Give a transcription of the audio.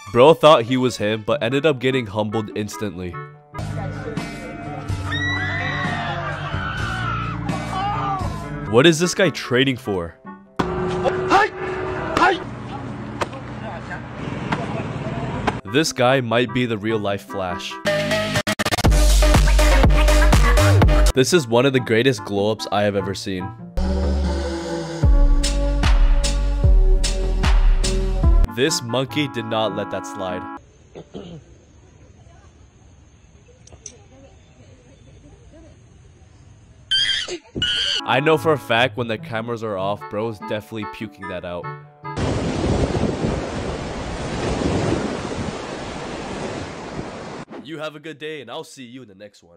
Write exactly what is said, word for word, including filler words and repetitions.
Bro thought he was him, but ended up getting humbled instantly. What is this guy trading for? This guy might be the real life Flash. This is one of the greatest glow ups I have ever seen. This monkey did not let that slide. I know for a fact when the cameras are off, bro's definitely puking that out. You have a good day, and I'll see you in the next one.